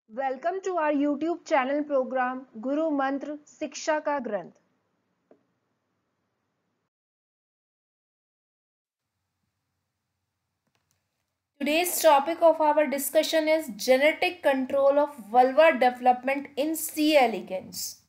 Welcome to our YouTube channel program Guru Mantra Siksha Ka Granth. Today's topic of our discussion is genetic control of vulvar development in C. elegans.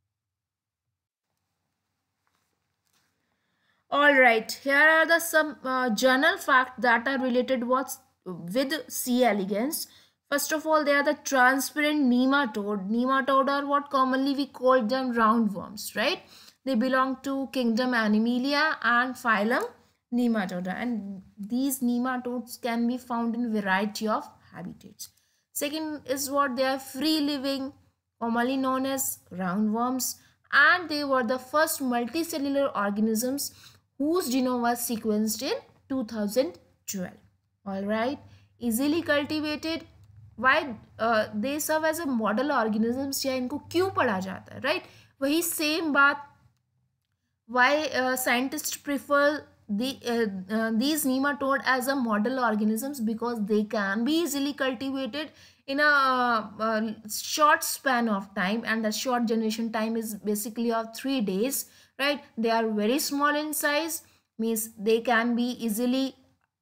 Alright, here are the some journal facts that are related with C. elegans. First of all, they are the transparent nematode. Nematode are what commonly we call them roundworms, right? They belong to kingdom Animalia and phylum Nematoda, and these nematodes can be found in variety of habitats. Second is what they are free living, commonly known as roundworms, and they were the first multicellular organisms whose genome was sequenced in 2012. All right, easily cultivated. Why they serve as a model organisms, या इनको क्यों पढ़ा जाता है, right? वही same बात, why scientists prefer these nematode as a model organisms, because they can be easily cultivated in a short span of time, and the short generation time is basically of 3 days, right? They are very small in size, means they can be easily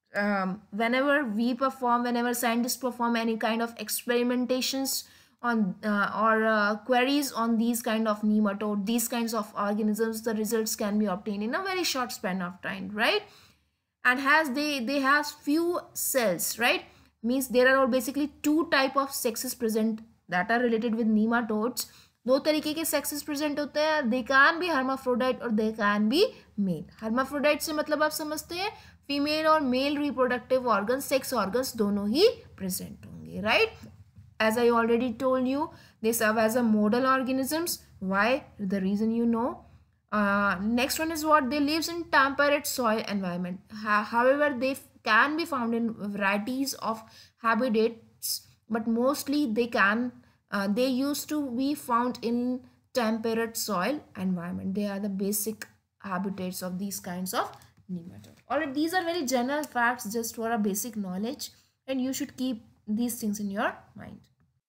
whenever scientists perform any kind of experimentations on queries on these kind of nematode, these kinds of organisms, the results can be obtained in a very short span of time, right? And they have few cells, right? Means there are basically two type of sexes present that are related with nematodes. दो तरीके के sexes present होते हैं, दे can be hermaphrodite और they can be male. hermaphrodite से मतलब आप समझते हैं फीमेल और male reproductive organ, sex organs दोनों ही प्रेजेंट होंगे, right? As I already told you, they serve as a model organisms. Why? The reason you know. Next one is what they lives in temperate soil environment. However, they can be found in varieties of habitats, but mostly they used to be found in temperate soil environment. They are the basic habitats of these kinds of nematode. Alright, these are very general facts just for a basic knowledge, and you should keep these things in your mind.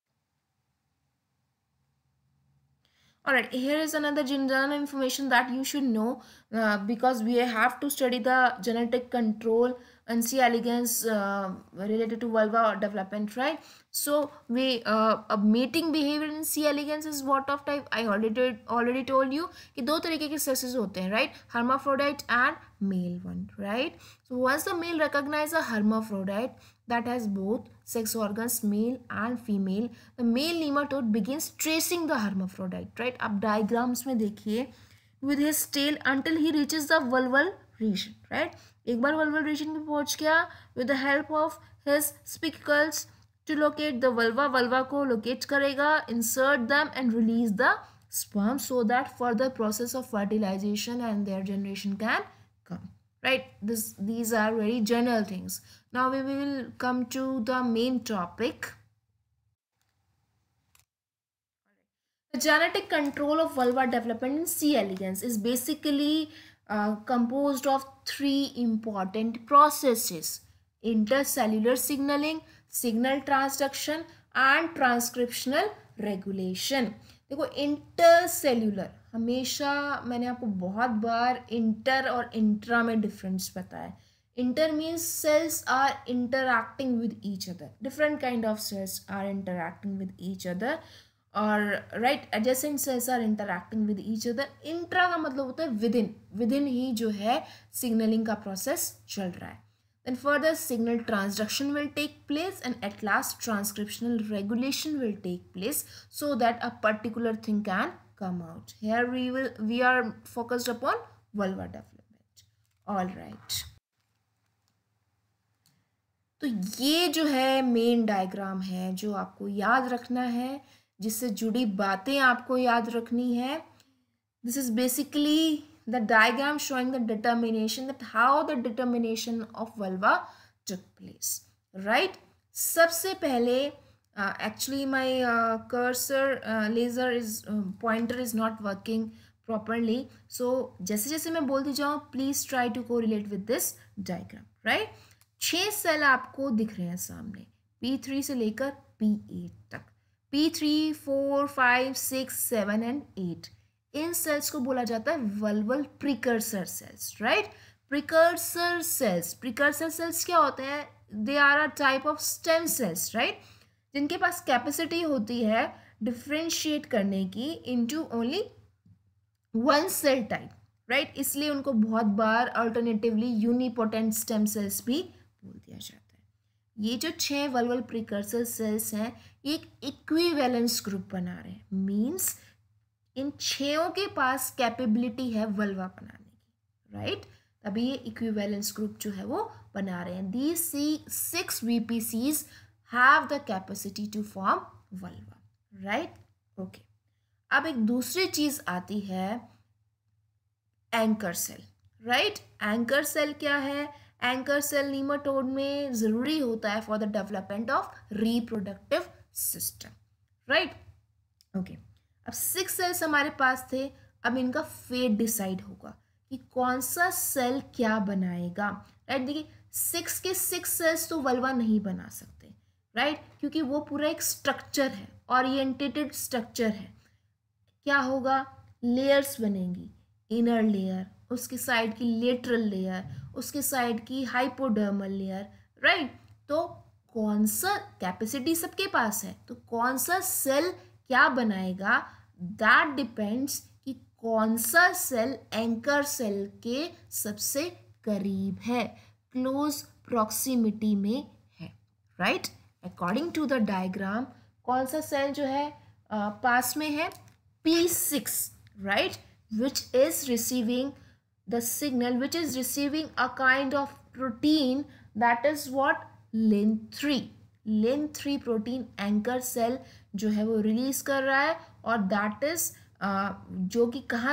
Alright, here is another general information that you should know, because we have to study the genetic control and C. elegans related to vulva development, right? So we a mating behavior in C. elegans is what of type? I already told you कि दो तरीके के sexes होते हैं, right? Hermaphrodite and male one, right? So once the male recognize a hermaphrodite that has both sex organs, male and female, the male nematode begins tracing the hermaphrodite, right? आप diagrams में देखिए, with his tail until he reaches the vulval region, right? एक बार vulval region पे पहुंच गया, with the help of his spicicles to locate the vulva को locate करेगा, insert them and release the sperm so that further process of fertilization and their generation can come, right? These are very general things. Now we will come to the main topic. The genetic control of vulva development in C. elegans is basically composed of three important processes: intercellular signaling, signal transduction and transcriptional regulation. देखो intercellular, हमेशा मैंने आपको बहुत बार inter और intra में difference बताया. Inter means cells are interacting with each other, different kind of cells are interacting with each other, और right adjacent cells are interacting with each other. Intra का मतलब होता है विदिन ही जो है सिग्नलिंग का प्रोसेस चल रहा है. Then further signal transduction will take place, and at last transcriptional regulation will take place so that a particular thing can come out. Here we are focused upon vulva development. All right. तो ये जो है main diagram है जो आपको याद रखना है, जिससे जुड़ी बातें आपको याद रखनी है. This is basically the diagram showing the determination, that how the determination of vulva took place, right? सबसे पहले actually my cursor laser is pointer is not working properly, so जैसे जैसे मैं बोलती जाऊँ please try to correlate with this diagram, right? 6 cell आपको दिख रहे हैं सामने, P3 से लेकर P8 तक. P3, 4, 5, 6, 7 एंड 8, इन सेल्स को बोला जाता है vulval precursor cells, right. Precursor cells क्या होते हैं? They are a type of stem cells, right, जिनके पास कैपेसिटी होती है डिफ्रेंशिएट करने की into only one cell type, right. इसलिए उनको बहुत बार अल्टरनेटिवली यूनिपोटेंट स्टेम सेल्स भी बोल दिया जाता है। ये जो 6 वल्वल प्रिकर्सर सेल्स हैं, ये एक इक्विवेलेंस ग्रुप बना रहे हैं, मीन्स इन 6 के पास कैपेबिलिटी है वल्वा बनाने की, राइट। तभी ये इक्विवेलेंस ग्रुप जो है वो बना रहे हैं। These 6 VPCs have the capacity to form vulva, right. Okay, अब एक दूसरी चीज आती है anchor cell, right. Anchor cell क्या है? एंकर सेल नीमाटोड में जरूरी होता है for the development of reproductive system, right. Okay, अब 6 सेल्स हमारे पास थे। अब इनका फेट डिसाइड होगा कि कौन सा सेल क्या बनाएगा, राइट। देखिए 6 के 6 सेल्स तो वल्वा नहीं बना सकते, राइट, क्योंकि वो पूरा एक स्ट्रक्चर है, ओरिएंटेटेड स्ट्रक्चर है। क्या होगा? लेयर्स बनेंगी, इनर लेयर, उसके साइड की लेटरल लेयर, उसके साइड की हाइपोडर्मल लेयर, राइट। तो कौन सा कैपेसिटी सबके पास है, तो कौन सा सेल क्या बनाएगा, दैट डिपेंड्स कि कौन सा सेल एंकर सेल के सबसे करीब है, क्लोज प्रॉक्सिमिटी में है, right. According to the diagram, कौन सा सेल जो है पास में है? P6, right, which is receiving the signal, which is receiving a kind of protein that is what? Lin3. Lin3 protein anchor cell जो है वो रिलीज कर रहा है, और दैट इज जो कि कहाँ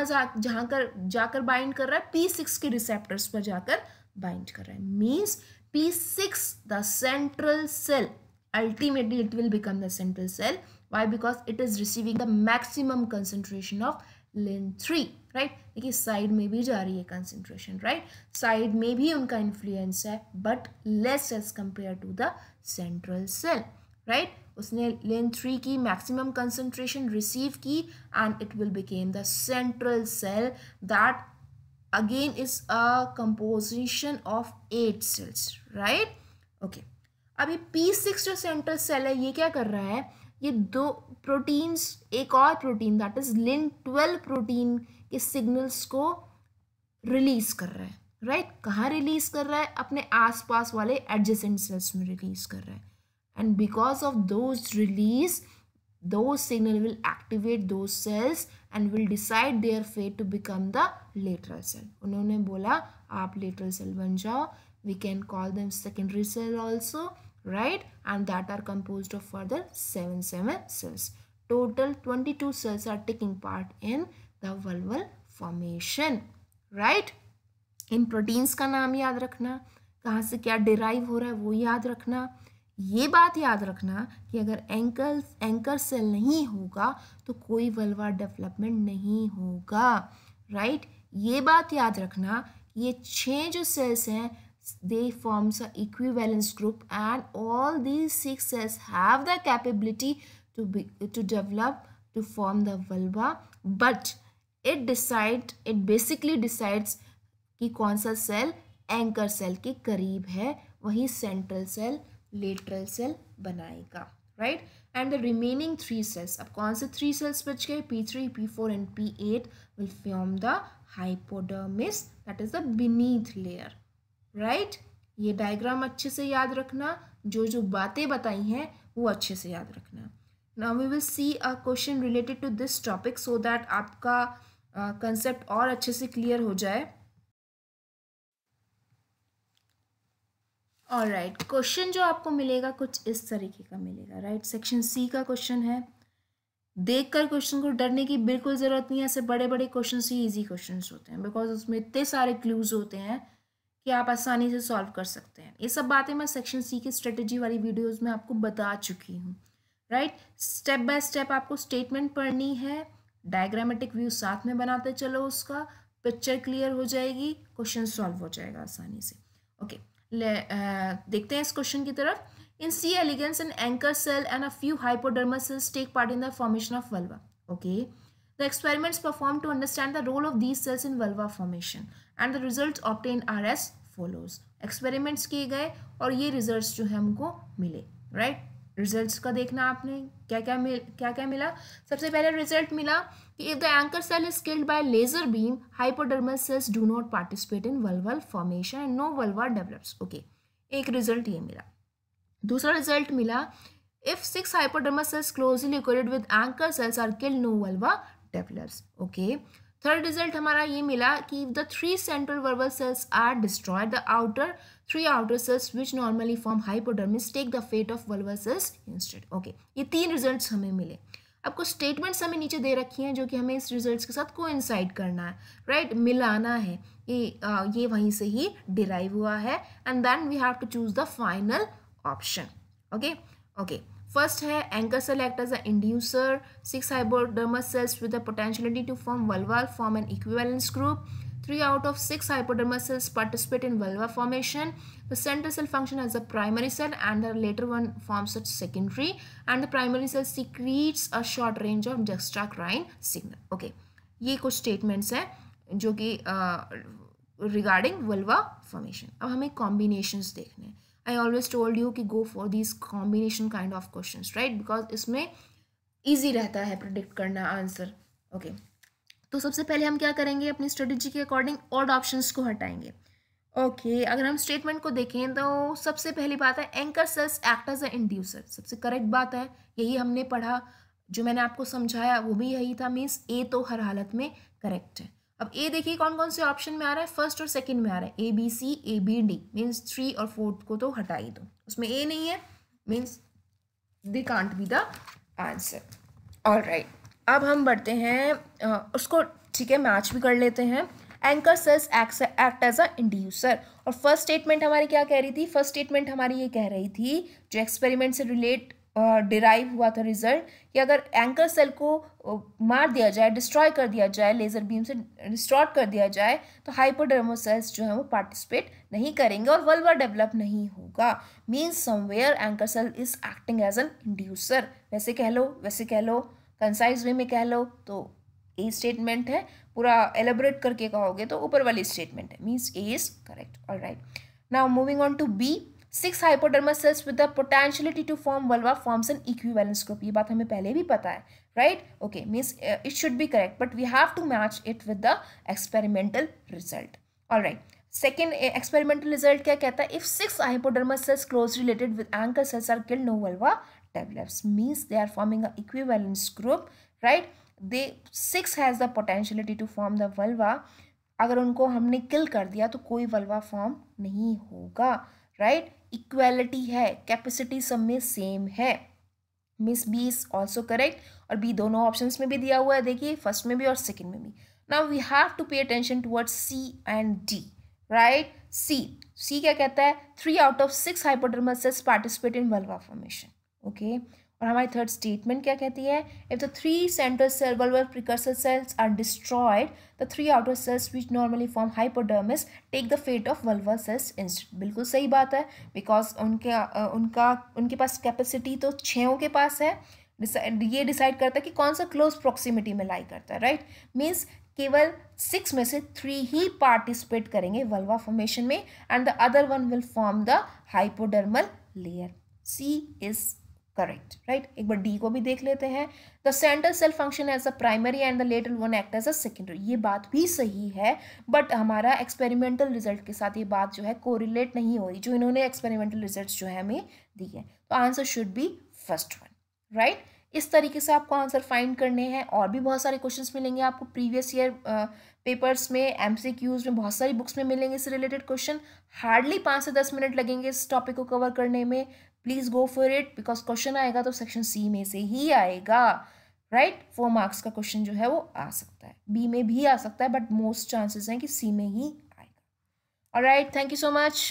जाकर बाइंड कर रहा है? P6 के रिसेप्टर्स पर जाकर बाइंड कर रहा है। Means P6 the central cell, ultimately it will become the central cell. Why? Because it is receiving the maximum concentration of Lin3, right? देखिए साइड में भी जा रही है concentration, right? साइड में भी उनका influence है, but less as compared to the central cell, right? उसने Lin3 की maximum concentration receive की, and it will become the central cell that again is a composition of 8 cells, right? Okay. अभी P6 जो central cell है, ये क्या कर रहा है? ये दो प्रोटीन्स, एक और protein that is Lin12 protein के सिग्नल्स को रिलीज कर रहा है, राइट। कहाँ रिलीज कर रहा है? अपने आसपास वाले एडजेसेंट सेल्स में रिलीज कर रहा है, and because of those release, those signal will activate those cells and will decide their fate to become the lateral cell. उन्होंने बोला आप lateral cell बन जाओ, we can call them secondary cell also, right, and that are composed of further 7 cells. Total 22 cells are taking part in the vulval formation, right. इन proteins का नाम याद रखना, कहाँ से क्या डिराइव हो रहा है वो याद रखना। ये बात याद रखना कि अगर एंकर सेल नहीं होगा तो कोई वल्वा डेवलपमेंट नहीं होगा, राइट। ये बात याद रखना, ये 6 जो सेल्स हैं, they forms a equivalence group, and all these 6 cells have the capability to develop to form the vulva, but it basically decides कि कौन सा सेल एंकर सेल के करीब है, वही सेंट्रल सेल लेटरल सेल बनाएगा, right. And the remaining 3 cells, अब कौन से 3 सेल्स बच गए? P3, P4 and P8 will form the hypodermis, that is the beneath layer, right. ये डायग्राम अच्छे से याद रखना, जो जो बातें बताई हैं वो अच्छे से याद रखना। Now we will see a question related to this topic so that आपका कंसेप्ट और अच्छे से क्लियर हो जाए। ऑलराइट, क्वेश्चन जो आपको मिलेगा कुछ इस तरीके का मिलेगा, राइट। सेक्शन सी का क्वेश्चन है। देखकर क्वेश्चन को डरने की बिल्कुल ज़रूरत नहीं है, ऐसे बड़े बड़े क्वेश्चन ही ईजी क्वेश्चन होते हैं, बिकॉज उसमें इतने सारे क्लूज होते हैं कि आप आसानी से सॉल्व कर सकते हैं। ये सब बातें मैं सेक्शन सी की स्ट्रेटेजी वाली वीडियोज़ में आपको बता चुकी हूँ, राइट। स्टेप बाय स्टेप आपको स्टेटमेंट पढ़नी है, डायग्रामेटिक व्यू साथ में बनाते चलो, उसका पिक्चर क्लियर हो जाएगी, क्वेश्चन सॉल्व हो जाएगा आसानी से। ओके, देखते हैं इस क्वेश्चन की तरफ। In C. elegans, an anchor cell and a few hypodermal cells take part in the formation of vulva. Okay. The experiments performed to understand the role of these cells in vulva formation and the results obtained are as follows. Experiments किए गए और ये results जो है हमको मिले, right? Results का देखना आपने क्या क्या मिला. सबसे पहले result मिला कि if the anchor cell is killed by laser beam, hypodermal cells do not participate in vulval formation and no vulva develops. Okay, एक result ये मिला. दूसरा रिजल्ट मिला if 6 hypodermal cells closely located with anchor cells are killed, no vulva develops. Okay. Third result हमारा ये मिला कि if the 3 central vulval cells are destroyed, the outer 3 outer cells which normally form hypodermis take the fate of vulval cells instead. Okay. ये 3 results हमें मिले. अब कुछ statements हमें नीचे दे रखी हैं जो कि हमें इस रिजल्ट्स के साथ कोइंसाइड करना है, राइट, मिलाना है. ये वहीं से ही डिराइव हुआ है and then we have to choose the final option. Okay. First है anchor cell act as an inducer. 6 hypodermal cells with the potentiality to form vulva form an equivalence group. 3 out of 6 hypodermal cells participate in vulva formation. The central cell function as a primary cell and the later one forms a secondary, and the primary cell secretes a short range of juxtacrine signal. Okay, ये कुछ statements हैं जो कि regarding vulva formation. अब हमें combinations देखने हैं. I always told you कि go for these combination kind of questions, right? Because इसमें easy रहता है predict करना आंसर. Okay. तो सबसे पहले हम क्या करेंगे, अपनी स्ट्रेटेजी के अकॉर्डिंग odd options को हटाएंगे. Okay, अगर हम स्टेटमेंट को देखें तो सबसे पहली बात है anchor cells act as a inducer. सबसे करेक्ट बात है, यही हमने पढ़ा, जो मैंने आपको समझाया वो भी यही था. मीन्स ए तो हर हालत में करेक्ट है. अब ए देखिए कौन कौन से ऑप्शन में आ रहा है, फर्स्ट और सेकंड में आ रहा है, A B C A B D. Means 3 और 4 को तो हटा ही दो, उसमें ए नहीं है, means they can't be the answer. Alright, अब हम बढ़ते हैं उसको, ठीक है, मैच भी कर लेते हैं. Anchor cells act as a inducer. और फर्स्ट स्टेटमेंट हमारी क्या कह रही थी, फर्स्ट स्टेटमेंट हमारी ये कह रही थी जो एक्सपेरिमेंट से रिलेट डिराइव हुआ था रिजल्ट, कि अगर एंकर सेल को मार दिया जाए, डिस्ट्रॉय कर दिया जाए, लेजर बीम से डिस्ट्रॉय कर दिया जाए, तो हाइपोडर्मल सेल्स जो है वो पार्टिसिपेट नहीं करेंगे और वल्वा डेवलप नहीं होगा. Means somewhere anchor cell is acting as an inducer. वैसे कह लो, वैसे कह लो, कंसाइज वे में कह लो तो ए स्टेटमेंट है. पूरा एलेबोरेट करके कहोगे तो ऊपर वाली स्टेटमेंट है. Means A is correct. Alright, now moving on to B. 6 hypodermal cells with the potentiality to form vulva forms an equivalence group. ये बात हमें पहले भी पता है, right? Okay, means it should be correct, but we have to match it with the experimental result. All right. Second experimental result क्या कहता है? If 6 hypodermal cells closely related with anchor cells are killed, no vulva develops. Means they are forming an equivalence group, right? 6 has the potentiality to form the vulva. अगर उनको हमने kill कर दिया तो कोई vulva form नहीं होगा, right? Equality है, कैपेसिटी सब में सेम है. Miss B is also correct. और बी दोनों ऑप्शंस में भी दिया हुआ है, देखिए फर्स्ट में भी और सेकंड में भी. Now we have to pay attention towards C and D, right? C क्या कहता है, 3 out of 6 hypodermal cells participate in vulva formation. Okay, और हमारी थर्ड स्टेटमेंट क्या कहती है, if the 3 central cell vulvar precursor cells are destroyed, the 3 outer cells which normally form hypodermis take the fate of vulva cells instead. बिल्कुल सही बात है, because उनके पास कैपेसिटी तो 6 के पास है. ये डिसाइड करता है कि कौन सा क्लोज प्रॉक्सिमिटी में लाई करता है, राइट? मीन्स केवल 6 में से 3 ही पार्टिसिपेट करेंगे वल्वा फॉर्मेशन में and the other one will form the hypodermal layer. C is correct, right? एक बार डी को भी देख लेते हैं. The central cell function as a primary and the later one act as a secondary. ये बात भी सही है, बट हमारा एक्सपेरिमेंटल रिजल्ट के साथ ये बात जो है कोरिलेट नहीं हो रही, जो इन्होंने एक्सपेरिमेंटल रिजल्ट जो है हमें दी है. तो answer should be first one, right? इस तरीके से आपको आंसर फाइंड करने हैं. और भी बहुत सारे क्वेश्चंस मिलेंगे आपको प्रीवियस ईयर पेपर्स में, एमसीक्यूज में, बहुत सारी बुक्स में मिलेंगे इससे रिलेटेड क्वेश्चन. हार्डली 5 से 10 मिनट लगेंगे इस टॉपिक को कवर करने में. Please go for it, because question आएगा तो सेक्शन सी में से ही आएगा, राइट? 4 मार्क्स का क्वेश्चन जो है वो आ सकता है, बी में भी आ सकता है, बट मोस्ट चांसेस हैं कि सी में ही आएगा. Alright, thank you so much.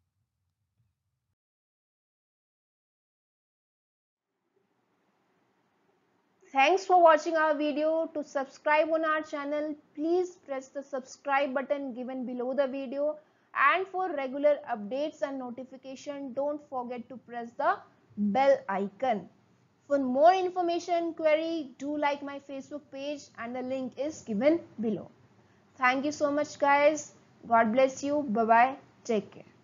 Thanks for watching our video. To subscribe on our channel, please press the subscribe button given below the video And for regular updates and notification, don't forget to press the bell icon. For more information query, do like my Facebook page and the link is given below. Thank you so much guys. God bless you. Bye bye. Take care.